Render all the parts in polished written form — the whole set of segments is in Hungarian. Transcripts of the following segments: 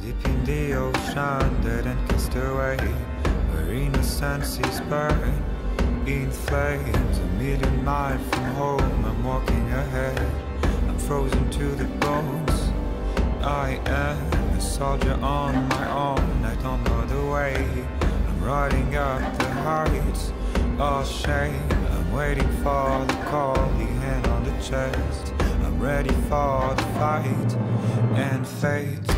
deep in the ocean, dead and cast away, where innocence is burned in flames. A million miles from home, I'm walking ahead, I'm frozen to the bones. I am a soldier on my own, I don't know the way. I'm riding up the heights of shame. I'm waiting for the call, the hand on the chest. I'm ready for the fight and fate.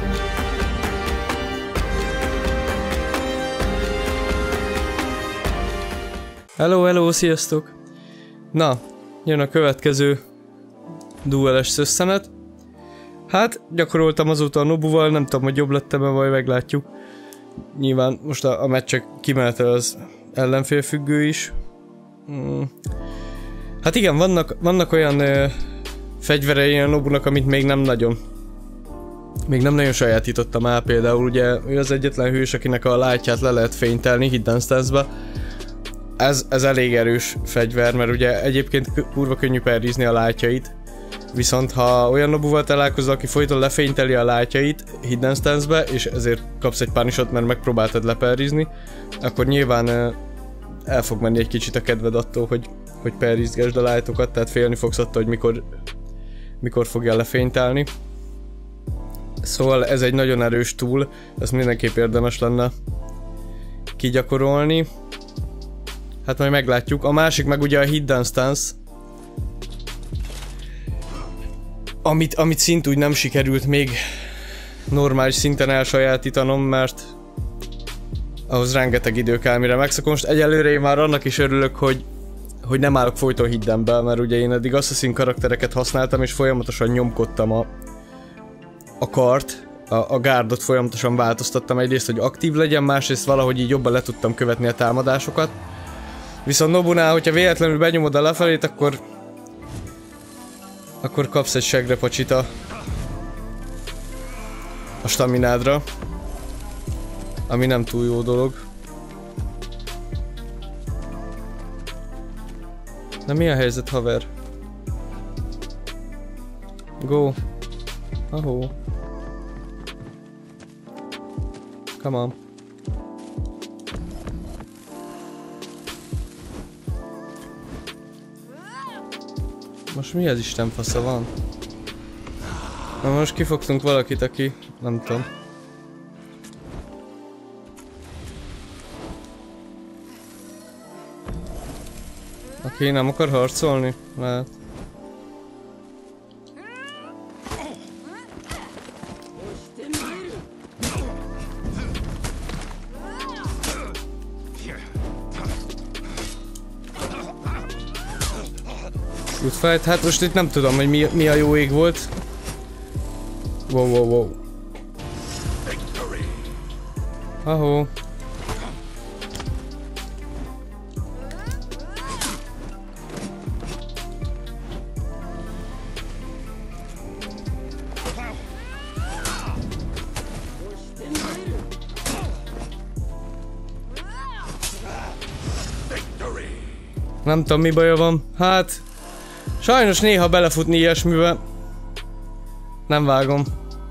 Hello, hello, sziasztok! Na, jön a következő dueles szösszenet. Hát, gyakoroltam azóta a Nobuval, nem tudom, hogy jobb lettem-e, vagy meglátjuk. Nyilván most a meccsek kimenetel az ellenfélfüggő is. Hát igen, vannak olyan fegyverei a Nobunak, amit még nem nagyon sajátítottam el. Például ugye ő az egyetlen hős, akinek a lightját le lehet fénytelni Hidden Stance-be. Ez elég erős fegyver, mert ugye egyébként kurva könnyű parrizni a lightjait. Viszont ha olyan Nobuval találkozol, aki folyton lefényteli a lightjait Hidden Stance-be, és ezért kapsz egy punishet, mert megpróbáltad leparrizni, akkor nyilván el fog menni egy kicsit a kedved attól, hogy parrizgesd a lightokat, tehát félni fogsz attól, hogy mikor fogja lefénytelni. Szóval ez egy nagyon erős tool, ezt mindenképp érdemes lenne kigyakorolni. Hát majd meglátjuk. A másik meg ugye a Hidden Stance, amit szintúgy nem sikerült még normális szinten elsajátítanom, mert ahhoz rengeteg idő kell, mire megszakom. Most egyelőre én már annak is örülök, hogy nem állok folyton Hiddenbe, mert ugye én eddig Assassin karaktereket használtam, és folyamatosan nyomkodtam a kart, a guardot folyamatosan változtattam, egyrészt, hogy aktív legyen, másrészt valahogy így jobban le tudtam követni a támadásokat. Viszont Nobunál, hogyha véletlenül benyomod a lefelét, akkor kapsz egy segrepacsit a staminádra, ami nem túl jó dolog. De mi a helyzet, haver? Go! Ahó! Come on! Most mi az Isten fasza van? Na most kifogtunk valakit, aki... nem tudom. Aki nem akar harcolni? Lehet. Good fight. Hát most itt nem tudom, hogy mi a jó ég volt. Wow. Ahó. Nem tudom, mi baja van. Hát... sajnos néha belefutni ilyesmibe. Nem vágom.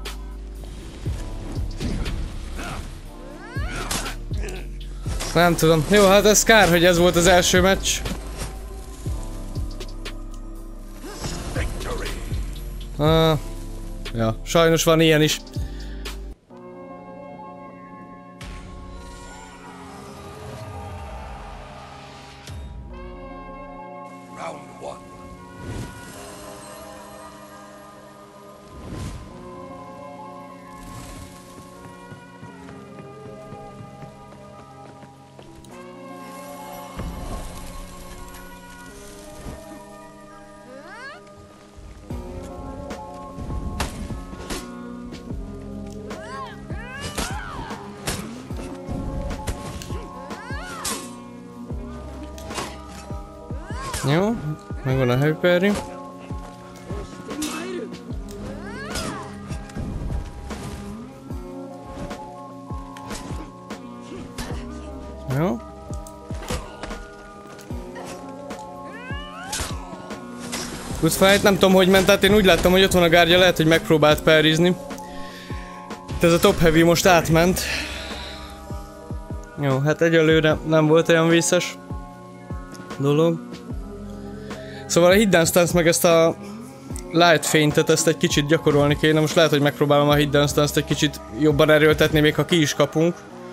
Nem tudom. Jó, hát ez kár, hogy ez volt az első meccs. Ja, sajnos van ilyen is. Jó, megvan a heavy parry. Jó. Good fight, nem tudom, hogy ment, tehát én úgy láttam, hogy ott van a gárdja, lehet, hogy megpróbált parrizni. Ez a top heavy most átment. Jó, hát egyelőre nem volt olyan vészes dolog. Szóval a Hidden Stance meg ezt a Light Faintet, ezt egy kicsit gyakorolni kéne. Most lehet, hogy megpróbálom a Hidden Stance-t egy kicsit jobban erőltetni, még ha ki is kapunk.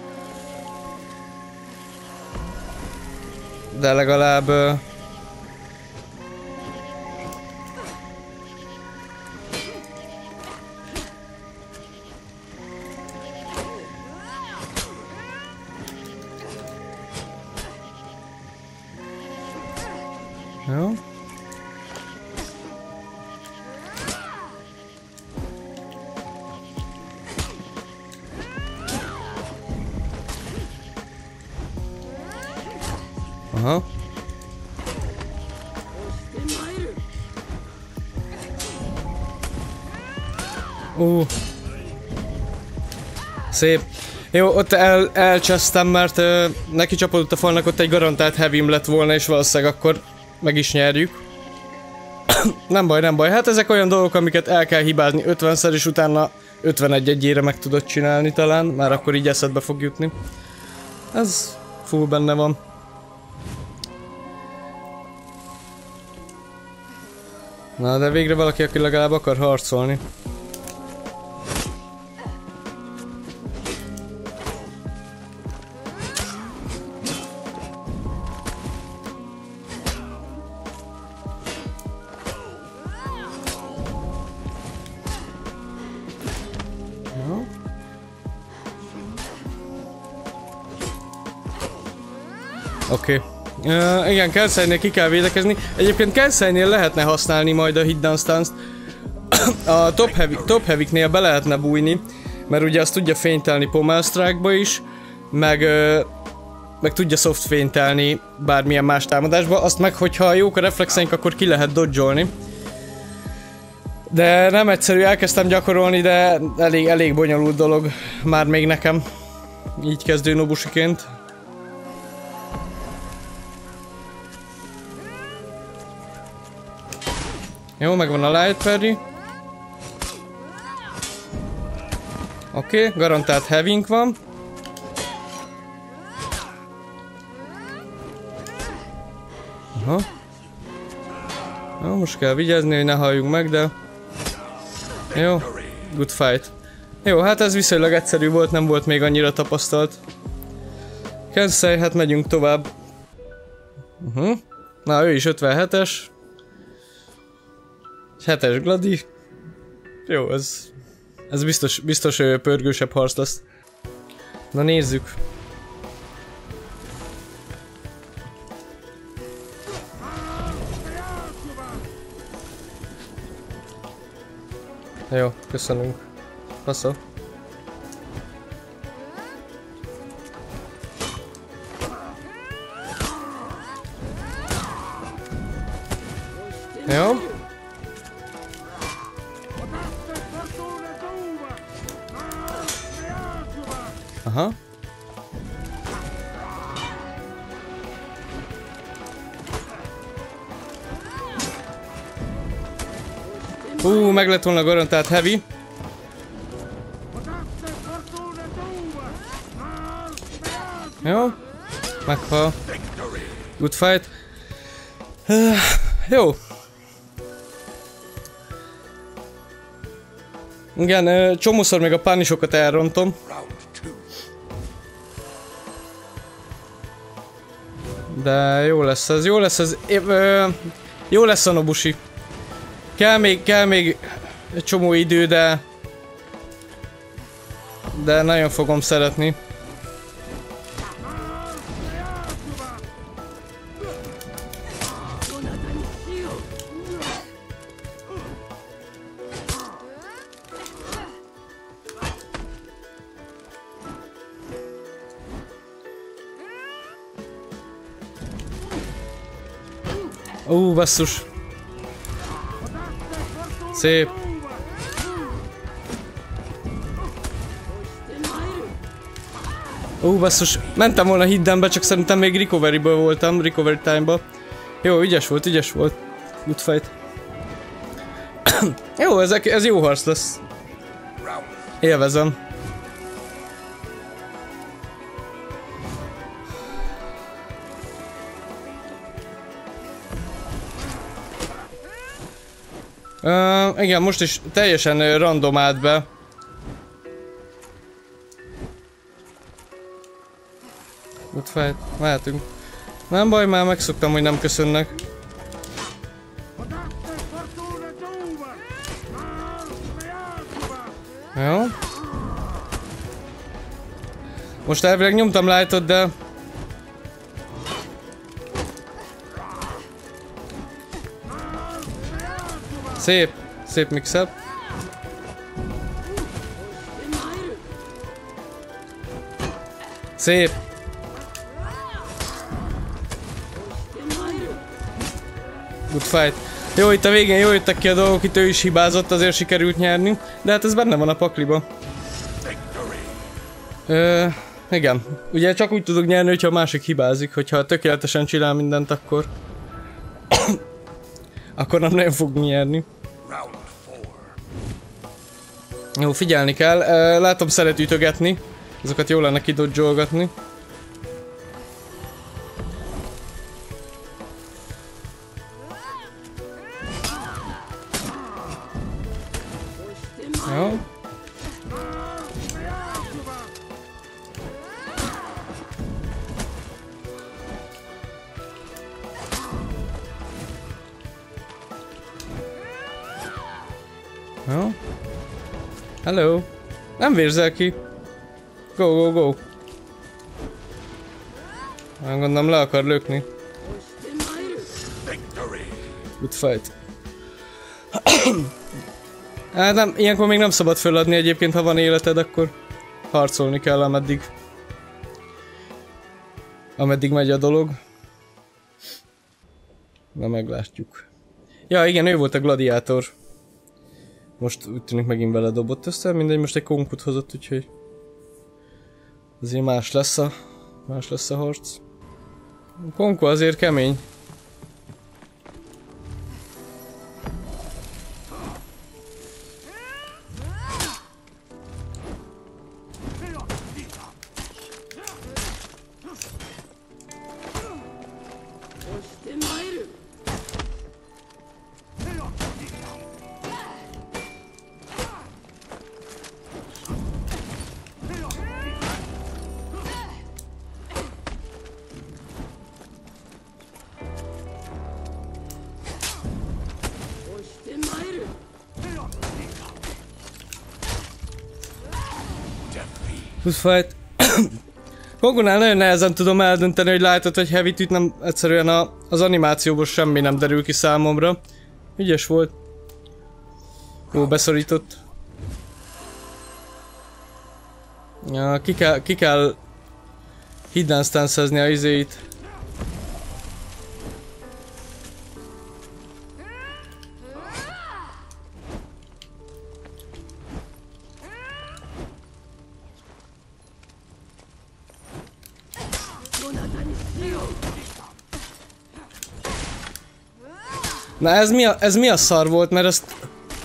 De legalább... Jó. Aha. Szép. Jó, ott elcsesztem, mert neki csapódott a falnak, ott egy garantált heavy lett volna, és valószínűleg akkor meg is nyerjük. Nem baj, nem baj. Hát ezek olyan dolgok, amiket el kell hibázni 50-szer, és utána 51-1-ére meg tudod csinálni talán. Már akkor így eszedbe fog jutni. Ez full benne van. Na, de végre valaki, aki legalább akar harcolni. Oké. Igen, Kelseynél ki kell védekezni. Egyébként Kelseynél lehetne használni majd a Hidden Stance-t. A top heavy-knél be lehetne bújni, mert ugye azt tudja fénytelni Pommel Strike-ba is, meg tudja soft fénytelni bármilyen más támadásba. Azt meg, hogyha jók a reflexeink, akkor ki lehet dodge-olni. De nem egyszerű, elkezdtem gyakorolni, de elég bonyolult dolog már még nekem. Így kezdő nobusiként. Jó, megvan a light parry. Oké, garantált heavy-nk van. Aha. Jó, most kell vigyázni, hogy ne halljunk meg, de... Jó, good fight. Jó, hát ez viszonylag egyszerű volt, nem volt még annyira tapasztalt. Kelsey, hát megyünk tovább. Na, ő is 57-es. 7-es Gladi. Jó, ez biztos pörgősebb harc lesz. Na nézzük. Jó, köszönünk. Passza. Jó. Aha. Meg lett volna garantált heavy. Jó. Meghal. Good fight. Jó. Igen, csomószor még a pánisokat elrontom. De jó lesz ez, jó lesz ez. Jó lesz a Nobushi. Kell még egy csomó idő, de nagyon fogom szeretni. Basszus. Szép. Basszus. Mentem volna hiddenbe, csak szerintem még recovery-ből voltam, recovery time-ba. Jó, ügyes volt. Good fight. Jó, ez jó harc lesz. Élvezem. Igen, most is teljesen random állt be. Ott fel, mehetünk. Nem baj, már megszoktam, hogy nem köszönnek. Jó. Most elvileg nyomtam lightot, de... Szép, szép mix-up. Szép. Good fight. Jó, itt a végén jól jöttek ki a dolgok, itt ő is hibázott, azért sikerült nyerni. De hát ez benne van a pakliba. Igen. Ugye csak úgy tudok nyerni, hogyha a másik hibázik. Hogyha tökéletesen csinál mindent, akkor... akkor nem nagyon fog nyerni. Jó, figyelni kell. Látom, szeret ütögetni. Azokat jól lenne kidodzsolgatni. Jó. Jó. Hello. Nem vérzel ki. Go, go, go. Nem gondolom, le akar lökni. Good fight. Hát nem, ilyenkor még nem szabad föladni egyébként, ha van életed, akkor harcolni kell, ameddig megy a dolog. Na, meglátjuk. Ja, igen, ő volt a gladiátor. Most úgy tűnik megint vele dobott össze, mindegy, most egy konkut hozott, úgyhogy... azért más lesz a harc. A konku azért kemény. Good fight. Kongunál nagyon nehezen tudom eldönteni, hogy lightot vagy heavy-t üt, nem egyszerűen az animációból semmi nem derül ki számomra. Ügyes volt. Jó, beszorított. Ja, ki kell hidden stance-ezni a izéit. Na ez mi a szar volt, mert ezt...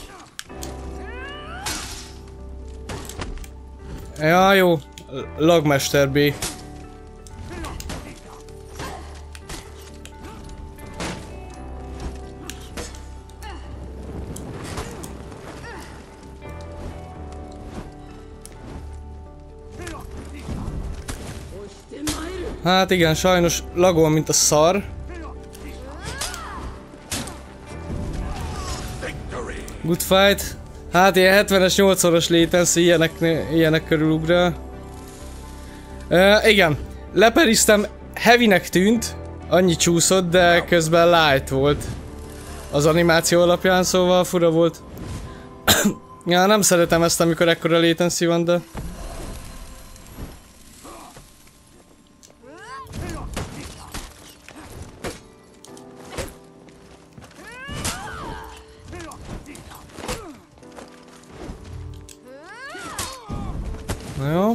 Ja, jó. Lagmester B. Hát igen, sajnos lagol, mint a szar. Good fight. Hát ilyen 70-es, 8-szoros latency, ilyenek körül ugrál. Igen, leperiztem, heavynek tűnt, annyi csúszott, de közben light volt az animáció alapján, szóval fura volt. Ja, nem szeretem ezt, amikor ekkora latency van, de... Jó.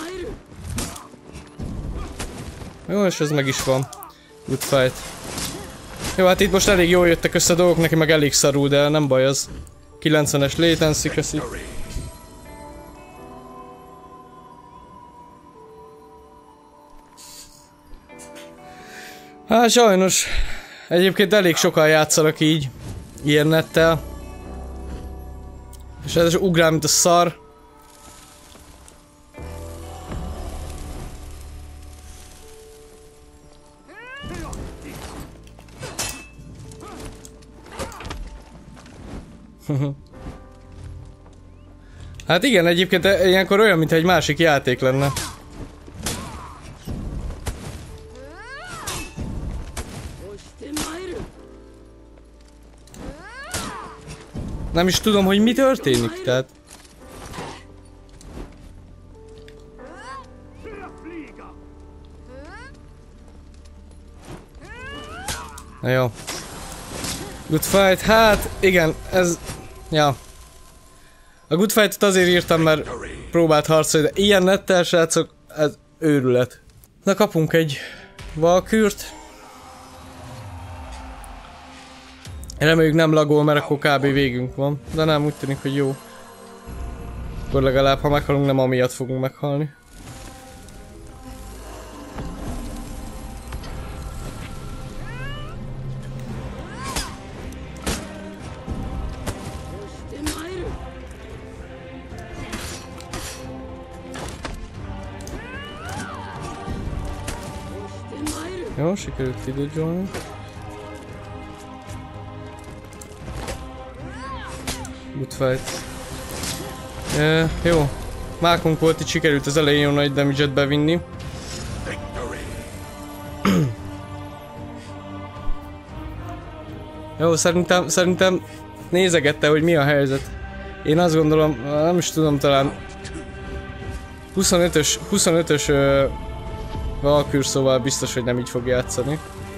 Jó, és ez meg is van. Good fight. Jó, hát itt most elég jól jöttek össze a dolgok, neki meg elég szarul, de nem baj az. 90-es latency, köszi. Hát sajnos. Egyébként elég sokan játszanak így. Ilyen nettel. És ez ugrál, mint a szar. Hát igen, egyébként ilyenkor olyan, mintha egy másik játék lenne. Nem is tudom, hogy mi történik, tehát... Na jó. Good fight, hát igen, ez... Ja. A Good Fight-ot azért írtam, mert próbált harcolni, de ilyen nettel, srácok, ez őrület. Na, kapunk egy Valkürt. Reméljük nem lagol, mert akkor kb. Végünk van. De nem, úgy tűnik, hogy jó. Akkor legalább, ha meghalunk, nem amiatt fogunk meghalni. Jó, sikerült kidodgyolni. Good fight. Jó. Mákunk volt, itt sikerült az elején jó nagy damage-et bevinni. Jó, szerintem nézegette, hogy mi a helyzet. Én azt gondolom, nem is tudom, talán 25-ös Valkür, szóval biztos, hogy nem így fog játszani.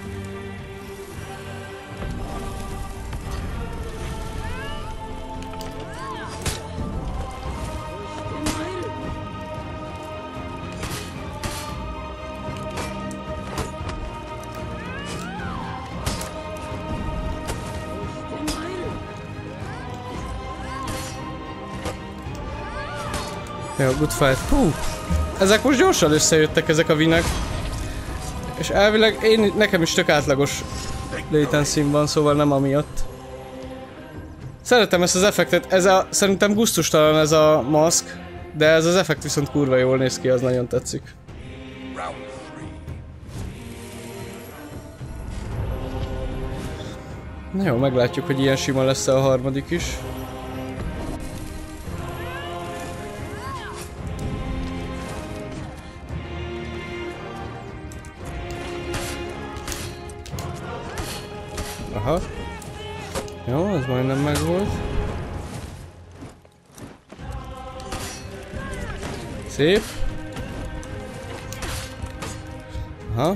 Jó, good fight. Hú! Ezek most gyorsan összejöttek, ezek a winek. És elvileg nekem is tök átlagos latency van, szóval nem amiatt. Szeretem ezt az effektet, szerintem gusztustalan ez a maszk, de ez az effekt viszont kurva jól néz ki, az nagyon tetszik. Na jó, meglátjuk, hogy ilyen sima lesz a harmadik is. Aha. Jó, ez majdnem megvolt. Szép. Aha.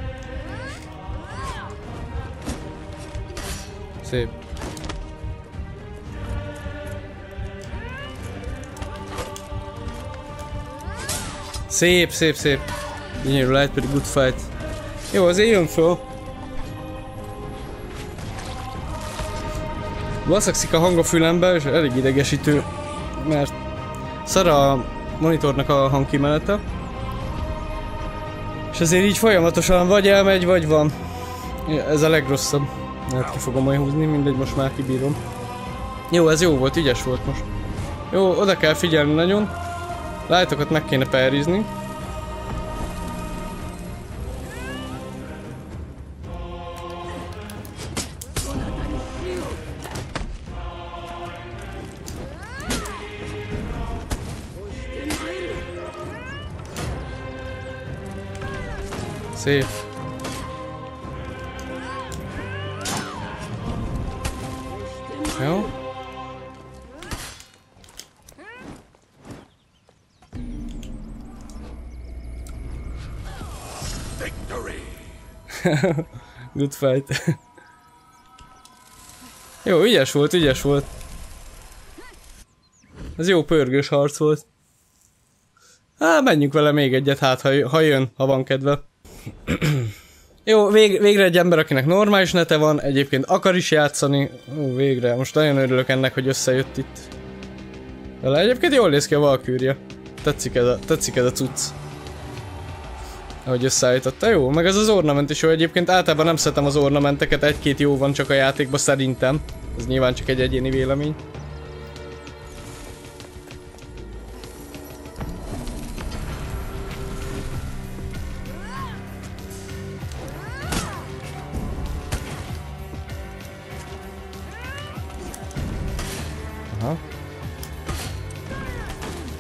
Szép. Szép, szép, szép. Gyönyörű, lehet pedig good fight. Jó, azért jön föl. Baszakszik a hang a fülembe, és elég idegesítő, mert szar a monitornak a hangkimenete. És ezért így folyamatosan vagy elmegy, vagy van. Ez a legrosszabb. Hát ki fogom majd húzni, mindegy, most már kibírom. Jó, ez jó volt, ügyes volt most. Jó, oda kell figyelni nagyon. Lájtokat meg kéne perizni. Szép. Jó. Good fight. Jó, ügyes volt, ügyes volt. Ez jó pörgős harc volt. Hát, menjünk vele még egyet, hát ha jön, ha van kedve. Jó, végre egy ember, akinek normális nete van, egyébként akar is játszani. Ó, végre, most nagyon örülök ennek, hogy összejött itt. Vele egyébként jól néz ki a Valkürje. Tetszik ez a cucc. Ahogy összeállította, jó, meg ez az ornament is jó, egyébként általában nem szeretem az ornamenteket, egy-két jó van csak a játékban szerintem. Ez nyilván csak egy egyéni vélemény.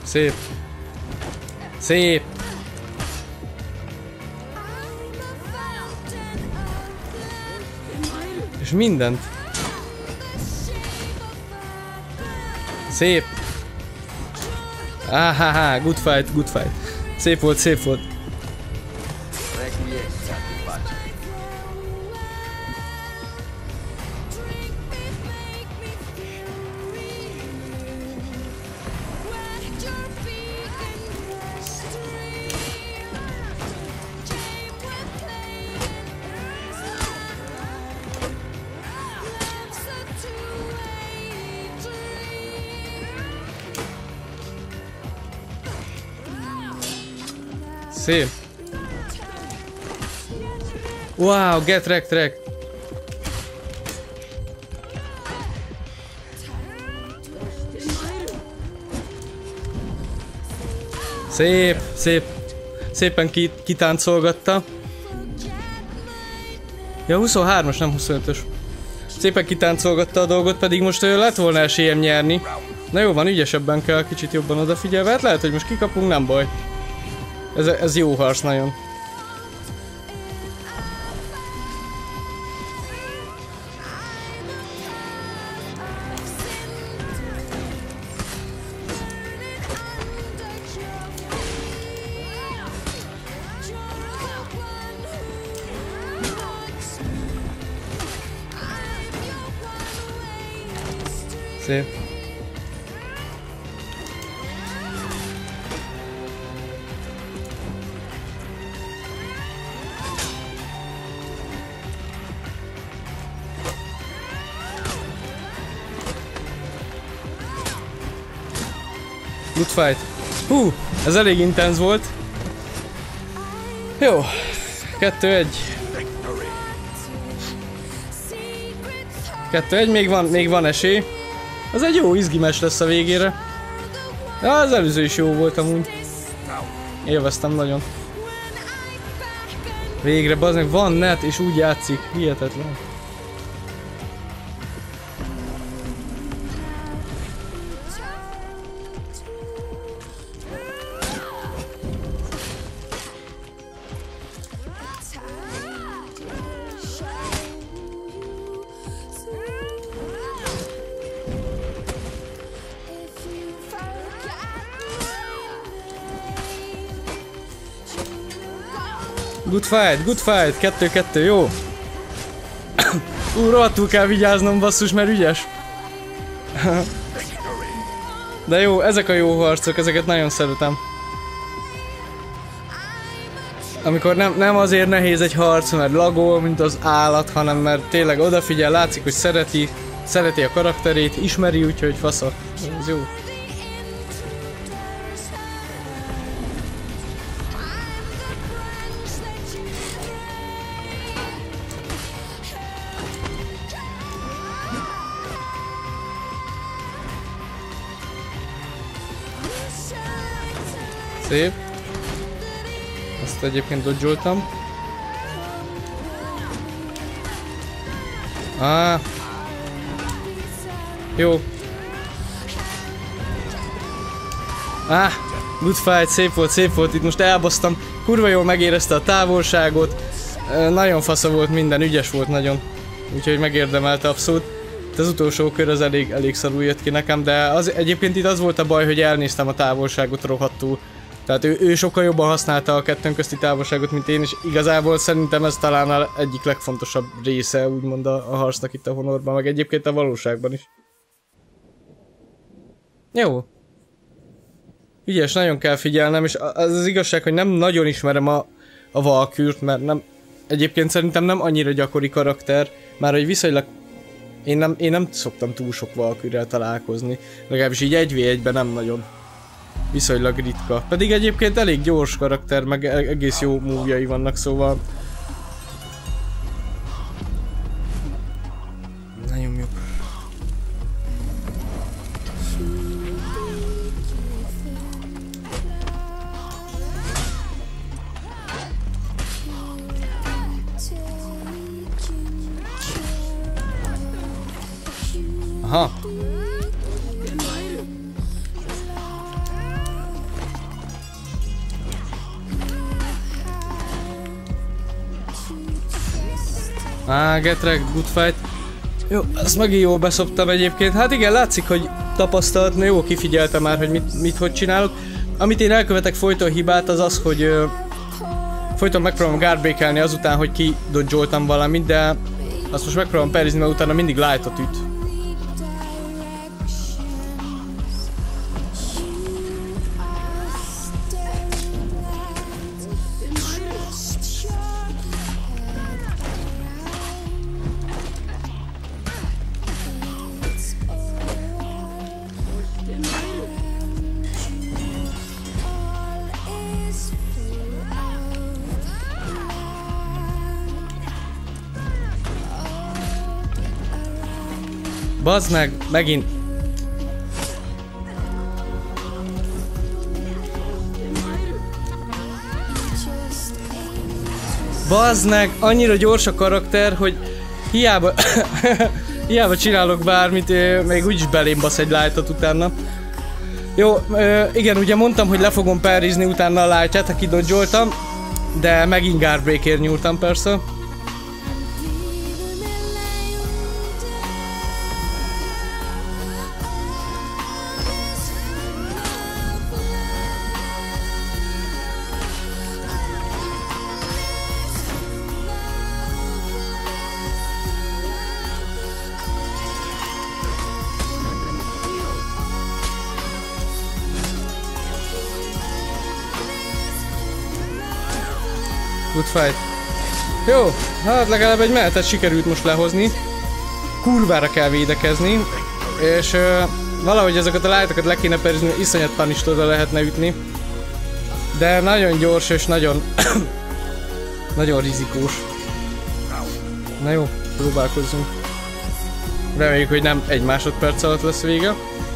Szép. Szép. És mindent. Szép. Áháhá, good fight, good fight. Szép volt, szép volt. Szép. Wow, get wrecked. Szép, szép. Szépen kitáncolgatta. Ja, 23-as, nem 25-ös. Szépen kitáncolgatta a dolgot, pedig most lett volna esélyem nyerni. Na jó van, ügyesebben kell, kicsit jobban odafigyelve. Hát lehet, hogy most kikapunk, nem baj. Ez jó harc nagyon. Szép. Good fight. Hú, ez elég intenz volt. Jó. 2-1. 2-1, még van esély. Az egy jó izgimes lesz a végére. Ja, az előző is jó volt amúgy. Élveztem nagyon. Végre, bazdmeg, van net és úgy játszik. Hihetetlen. Good fight, 2-2, jó. Rohadtul kell vigyáznom, basszus, mert ügyes. De jó, ezek a jó harcok, ezeket nagyon szeretem. Amikor nem azért nehéz egy harc, mert lagol, mint az állat, hanem mert tényleg odafigyel, látszik, hogy szereti a karakterét, ismeri, úgyhogy fasza. Ez jó. Szép. Azt egyébként dodge-oltam. Jó. Good fight, szép volt, itt most elbasztam. Kurva jól megérezte a távolságot. Nagyon fasza volt minden, ügyes volt nagyon. Úgyhogy megérdemelte abszolút. Az utolsó kör az elég szarul jött ki nekem, de egyébként itt az volt a baj, hogy elnéztem a távolságot rohadtul. Tehát ő sokkal jobban használta a kettőnk közti távolságot, mint én, és igazából szerintem ez talán az egyik legfontosabb része, úgymond a harcnak itt a Honorban, meg egyébként a valóságban is. Jó. Ügyes, nagyon kell figyelnem, és az igazság, hogy nem nagyon ismerem a Valkürt, mert nem, egyébként szerintem nem annyira gyakori karakter, már hogy viszonylag én nem szoktam túl sok Valkürrel találkozni, legalábbis így 1v1-ben nem nagyon. Viszonylag ritka. Pedig egyébként elég gyors karakter, meg egész jó move-jai vannak, szóval... Nagyon jó. Aha. Get wrecked, good fight. Jó, ezt megint jól beszoptam egyébként. Hát igen, látszik, hogy tapasztalat, na jó, kifigyeltem már, hogy mit hogy csinálok. Amit én elkövetek folyton hibát, az az, hogy folyton megpróbálom guardbreakelni azután, hogy kidodzsoltam valamit, de azt most megpróbálom perizni, mert utána mindig lightot üt. Bazd meg, megint. Bazd meg, annyira gyors a karakter, hogy hiába, hiába csinálok bármit, még úgyis belém basz egy lightot utána. Jó, igen, ugye mondtam, hogy le fogom perizni utána a lightját, ha kidodzsoltam, de megint guardbreaker nyúltam persze. Good fight. Jó, hát legalább egy menetet sikerült most lehozni. Kurvára kell védekezni. És valahogy ezeket a lightokat le kéne perizni, iszonyat punished oda lehetne ütni. De nagyon gyors és nagyon nagyon rizikós. Na jó, próbálkozzunk. Reméljük, hogy nem egy másodperc alatt lesz vége.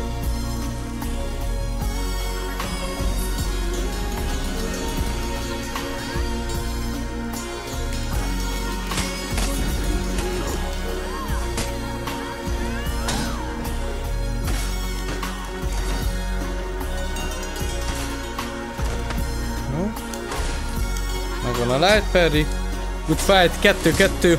Megvan a light parry. Good fight, 2-2.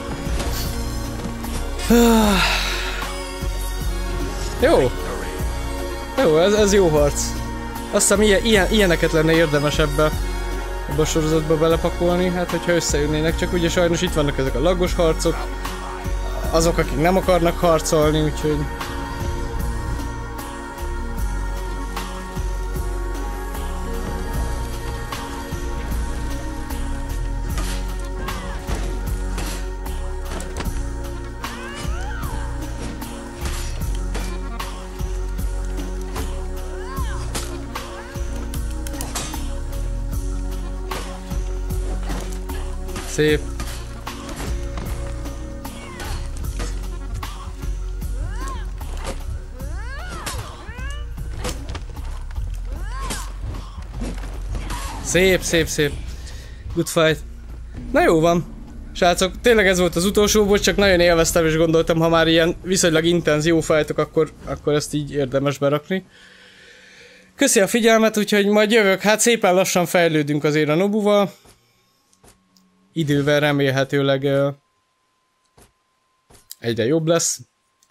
Jó. Jó, ez jó harc. Azt hiszem ilyeneket lenne érdemes ebbe a sorozatba belepakolni, hát hogyha összejönnének, csak ugye sajnos itt vannak ezek a laggos harcok. Azok, akik nem akarnak harcolni, úgyhogy... Szép. Szép, szép, szép. Good fight. Na jó van. Srácok, tényleg ez volt az utolsó, volt, csak nagyon élveztem és gondoltam, ha már ilyen viszonylag intenz jó fightok, akkor ezt így érdemes berakni. Köszi a figyelmet, úgyhogy majd jövök. Hát szépen lassan fejlődünk azért a Nobuval. Idővel remélhetőleg egyre jobb lesz.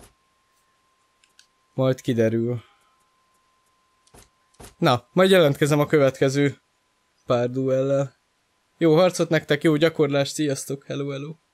Majd kiderül. Na, majd jelentkezem a következő pár duellel. Jó harcot nektek, jó gyakorlást, sziasztok, hello, hello.